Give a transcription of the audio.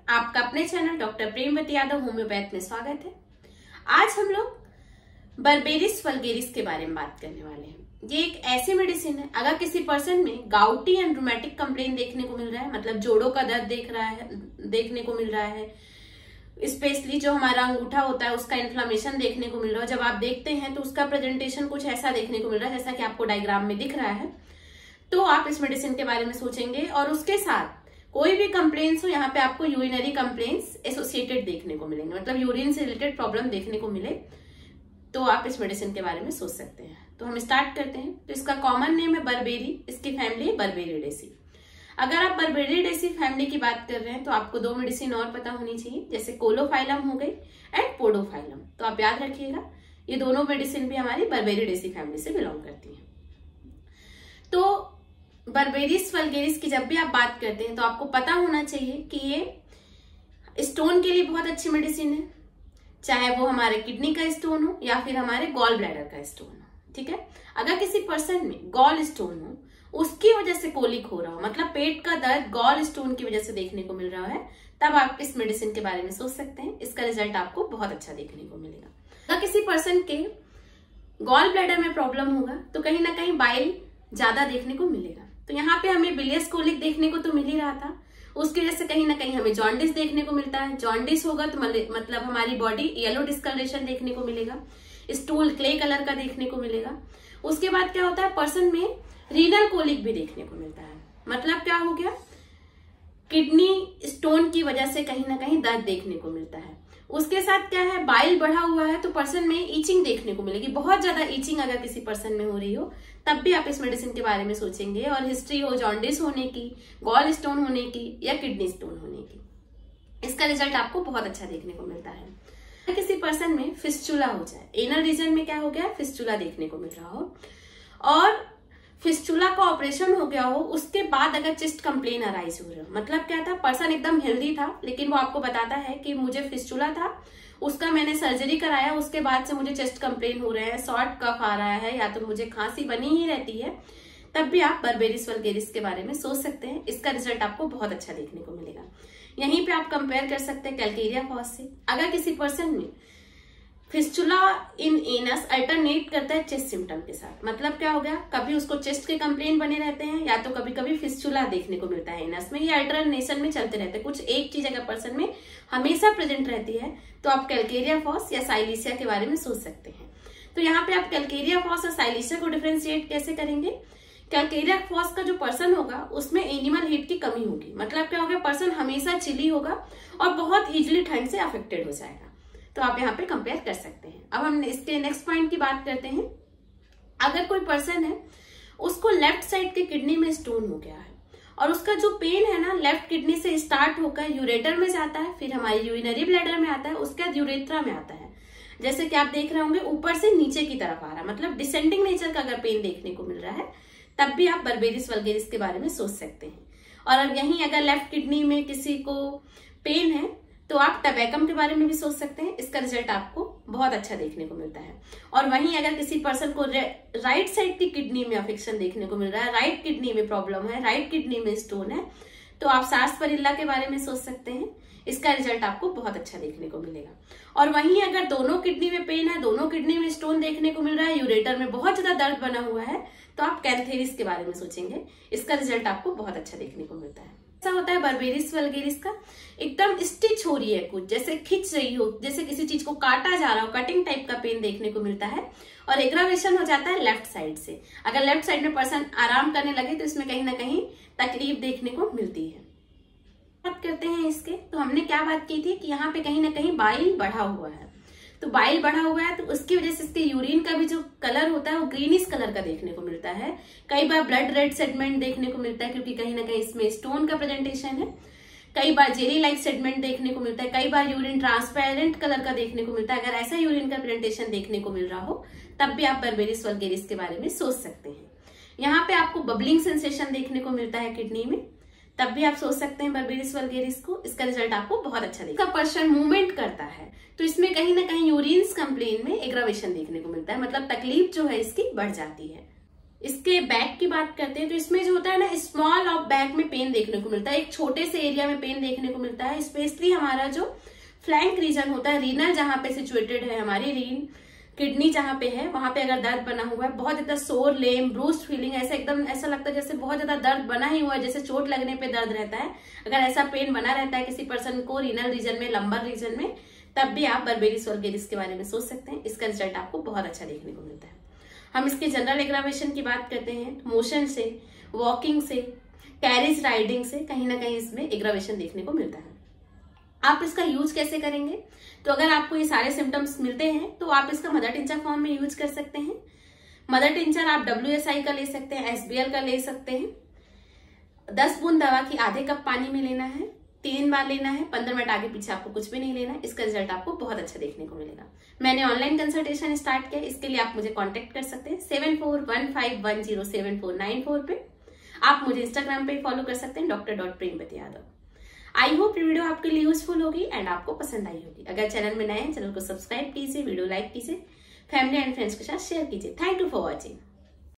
आपका अपने channel doctor Premvati Yadav homeopath में स्वागत है। आज हम लोग बर्बेरिस वल्गेरिस के बारे में बात करने वाले हैं। ये एक ऐसी मेडिसिन है, अगर किसी पर्सन में गाउटी एंड रूमेटिक कंप्लेन देखने को मिल रहा है, मतलब जोड़ों का दर्द देखने को मिल रहा है, स्पेशली जो हमारा अंगूठा होता है उसका इन्फ्लामेशन देखने को मिल रहा है, जब आप देखते हैं तो उसका प्रेजेंटेशन कुछ ऐसा देखने को मिल रहा है जैसा कि आपको डायग्राम में दिख रहा है, तो आप इस मेडिसिन के बारे में सोचेंगे। और उसके साथ कोई भी कंप्लेंट्स हो, यहाँ पे आपको यूरिनरी कंप्लेंट्स एसोसिएटेड देखने को मिलेंगे, मतलब यूरिन से रिलेटेड प्रॉब्लम देखने को मिले तो आप इस मेडिसिन के बारे में सोच सकते हैं। तो हम स्टार्ट करते हैं। तो इसका कॉमन नेम है बर्बेरी, इसकी फैमिली है बर्बेरिडेसी। अगर आप बर्बेरिडेसी फैमिली की बात कर रहे हैं तो आपको दो मेडिसिन और पता होनी चाहिए, जैसे कोलोफाइलम हो गई एंड पोडोफाइलम। तो आप याद रखिएगा, ये दोनों मेडिसिन भी हमारी बर्बेरिडेसी फैमिली से बिलोंग करती है। तो बर्बेरिस वल्गेरिस की जब भी आप बात करते हैं तो आपको पता होना चाहिए कि ये स्टोन के लिए बहुत अच्छी मेडिसिन है, चाहे वो हमारे किडनी का स्टोन हो या फिर हमारे गॉल ब्लैडर का स्टोन हो। ठीक है, अगर किसी पर्सन में गॉल स्टोन हो, उसकी वजह से कोलिक हो रहा हो, मतलब पेट का दर्द गॉल स्टोन की वजह से देखने को मिल रहा है, तब आप इस मेडिसिन के बारे में सोच सकते हैं। इसका रिजल्ट आपको बहुत अच्छा देखने को मिलेगा। अगर किसी पर्सन के गॉल ब्लैडर में प्रॉब्लम होगा तो कहीं ना कहीं बाइल ज्यादा देखने को मिलेगा। तो यहाँ पे हमें बिलियस कोलिक देखने को तो मिल ही रहा था, उसकी वजह से कहीं ना कहीं हमें जॉन्डिस देखने को मिलता है। जॉन्डिस होगा तो मतलब हमारी बॉडी येलो डिस्कलरेशन देखने को मिलेगा, स्टूल क्ले कलर का देखने को मिलेगा। उसके बाद क्या होता है, पर्सन में रीनल कोलिक भी देखने को मिलता है, मतलब क्या हो गया, किडनी स्टोन की वजह से कहीं ना कहीं दर्द देखने को मिलता है। उसके साथ क्या है, बाइल बढ़ा हुआ है तो पर्सन में ईचिंग देखने को मिलेगी, बहुत ज्यादा ईचिंग अगर किसी पर्सन में हो रही हो तब भी आप इस मेडिसिन के बारे में सोचेंगे। और हिस्ट्री हो जॉन्डिस होने की, गॉल स्टोन होने की या किडनी स्टोन होने की, इसका रिजल्ट आपको बहुत अच्छा देखने को मिलता है। किसी पर्सन में फिस्चुला हो जाए, एनल रीजन में क्या हो गया, फिस्चुला देखने को मिल रहा हो, और फिस्चुला का ऑपरेशन हो गया हो, उसके बाद अगर चेस्ट कंप्लेन अराइज हो रहा हो, मतलब क्या था, पर्सन एकदम हेल्दी था लेकिन वो आपको बताता है कि मुझे फिस्चुला था, उसका मैंने सर्जरी कराया, उसके बाद से मुझे चेस्ट कंप्लेन हो रहा है, शॉर्ट कफ आ रहा है या तो मुझे खांसी बनी ही रहती है, तब भी आप बर्बेरिस वल्गेरिस के बारे में सोच सकते हैं। इसका रिजल्ट आपको बहुत अच्छा देखने को मिलेगा। यहीं पे आप कंपेयर कर सकते हैं कैलकेरिया फॉस से। अगर किसी पर्सन में फिस्चुला इन एनस अल्टरनेट करता है चेस्ट सिम्टम के साथ, मतलब क्या हो गया, कभी उसको चेस्ट के कंप्लेन बने रहते हैं या तो कभी कभी फिस्चुला देखने को मिलता है एनस में, ये अल्टरनेशन में चलते रहते हैं, कुछ एक चीज अगर पर्सन में हमेशा प्रेजेंट रहती है तो आप कैलकेरिया फॉस या साइलिसिया के बारे में सोच सकते हैं। तो यहाँ पे आप कैलकेरिया फॉस और साइलिसिया को डिफ्रेंशिएट कैसे करेंगे, कैलकेरिया फॉस का जो पर्सन होगा उसमें एनिमल हीट की कमी होगी, मतलब क्या होगा, पर्सन हमेशा चिली होगा और बहुत इजिली ठंड से अफेक्टेड हो जाएगा। तो आप यहाँ पे कंपेयर कर सकते हैं। अब हम इसके नेक्स्ट पॉइंट की बात करते हैं। अगर कोई पर्सन है, उसको लेफ्ट साइड के किडनी में स्टोन हो गया है और उसका जो पेन है ना, लेफ्ट किडनी से स्टार्ट होकर यूरेटर में जाता है, फिर हमारी यूरिनरी ब्लैडर में आता है, उसके बाद यूरेथ्रा में आता है, जैसे कि आप देख रहे होंगे ऊपर से नीचे की तरफ आ रहा है, मतलब डिसेंडिंग नेचर का अगर पेन देखने को मिल रहा है तब भी आप बर्बेरिस वल्गेरिस के बारे में सोच सकते हैं। और यहीं अगर लेफ्ट किडनी में किसी को पेन है तो आप टबैकम के बारे में भी सोच सकते हैं। इसका रिजल्ट आपको बहुत अच्छा देखने को मिलता है। और वहीं अगर किसी पर्सन को राइट साइड की किडनी में अफेक्शन देखने को मिल रहा है, राइट किडनी में प्रॉब्लम है, राइट किडनी में स्टोन है, तो आप सार्सपेरिल्ला के बारे में सोच सकते हैं। इसका रिजल्ट आपको बहुत अच्छा देखने को मिलेगा। और वहीं अगर दोनों किडनी में पेन है, दोनों किडनी में स्टोन देखने को मिल रहा है, यूरेटर में बहुत ज्यादा दर्द बना हुआ है, तो आप कैंथेरिस के बारे में सोचेंगे। इसका रिजल्ट आपको बहुत अच्छा देखने को मिलता है। ऐसा होता है बर्बेरिस वल्गेरिस का, एकदम स्टिच हो रही है, कुछ जैसे खिंच रही हो, जैसे किसी चीज को काटा जा रहा हो, कटिंग टाइप का पेन देखने को मिलता है। और एग्रावेशन हो जाता है लेफ्ट साइड से। अगर लेफ्ट साइड में पर्सन आराम करने लगे तो इसमें कहीं ना कहीं तकलीफ देखने को मिलती है। बात करते हैं इसके, तो हमने क्या बात की थी कि यहाँ पे कहीं ना कहीं बाइल बढ़ा हुआ है, तो बाइल बढ़ा हुआ है तो उसकी वजह से इसके यूरिन का भी जो कलर होता है वो ग्रीनिश कलर का देखने को मिलता है। कई बार ब्लड रेड सेगमेंट देखने को मिलता है क्योंकि कहीं ना कहीं इसमें स्टोन का प्रेजेंटेशन है। कई बार जेली लाइक सेगमेंट देखने को मिलता है, कई बार यूरिन ट्रांसपेरेंट कलर का देखने को मिलता है। अगर ऐसा यूरिन का प्रेजेंटेशन देखने को मिल रहा हो तब भी आप बर्बेरिस वल्गेरिस के बारे में सोच सकते हैं। यहाँ पे आपको बबलिंग सेंसेशन देखने को मिलता है किडनी में, तब भी आप सोच सकते हैं बर्बेरिस वल्गेरिस को। इसका रिजल्ट आपको बहुत अच्छा देगा। पर्सन मूवमेंट करता है तो इसमें कहीं ना कहीं यूरिन्स कंप्लेन में एग्रावेशन देखने को मिलता है, मतलब तकलीफ जो है इसकी बढ़ जाती है। इसके बैक की बात करते हैं तो इसमें जो होता है ना, स्मॉल ऑफ बैक में पेन देखने को मिलता है, एक छोटे से एरिया में पेन देखने को मिलता है। स्पेशली हमारा जो फ्लैंक रीजन होता है, रीनल जहां पे सिचुएटेड है, हमारी रीन किडनी जहां पे है, वहां पे अगर दर्द बना हुआ है, बहुत ज्यादा सोर, लेम, ब्रूस्ड फीलिंग, ऐसा एकदम ऐसा लगता है जैसे बहुत ज्यादा दर्द बना ही हुआ है, जैसे चोट लगने पे दर्द रहता है, अगर ऐसा पेन बना रहता है किसी पर्सन को रीनल रीजन में, लंबर रीजन में, तब भी आप बर्बेरिस वल्गेरिस के बारे में सोच सकते हैं। इसका रिजल्ट आपको बहुत अच्छा देखने को मिलता है। हम इसके जनरल एग्रावेशन की बात करते हैं, मोशन से, वॉकिंग से, कैरेज राइडिंग से कहीं ना कहीं इसमें एग्रावेशन देखने को मिलता है। आप इसका यूज कैसे करेंगे? तो अगर आपको ये सारे सिम्टम्स मिलते हैं तो आप इसका मदर टिंचर फॉर्म में यूज कर सकते हैं। मदर टिंचर आप WSI का ले सकते हैं, SBL का ले सकते हैं। 10 बूंद दवा की आधे कप पानी में लेना है, 3 बार लेना है, 15 मिनट आगे पीछे आपको कुछ भी नहीं लेना है। इसका रिजल्ट आपको बहुत अच्छा देखने को मिलेगा। मैंने ऑनलाइन कंसल्टेशन स्टार्ट किया, इसके लिए आप मुझे कांटेक्ट कर सकते हैं 7415107494 पे। आप मुझे इंस्टाग्राम पे फॉलो कर सकते हैं Dr. यादव। आई होप ये वीडियो आपके लिए यूजफुल होगी एंड आपको पसंद आई होगी। अगर चैनल में नए हैं, चैनल को सब्सक्राइब कीजिए, वीडियो लाइक कीजिए, फैमिली एंड फ्रेंड्स के साथ शेयर कीजिए। Thank you for watching.